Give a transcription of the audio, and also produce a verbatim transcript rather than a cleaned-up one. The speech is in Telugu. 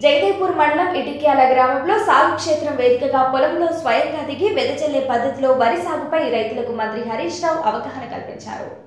జగదేవ్పూర్ మండలం ఇటిక్యాల గ్రామంలో సాగు క్షేత్రం వేదికగా పొలంలో స్వయంగా దిగి వెదజల్లే పద్ధతిలో వరి సాగుపై రైతులకు మంత్రి హరీష్ రావు అవగాహన కల్పించారు.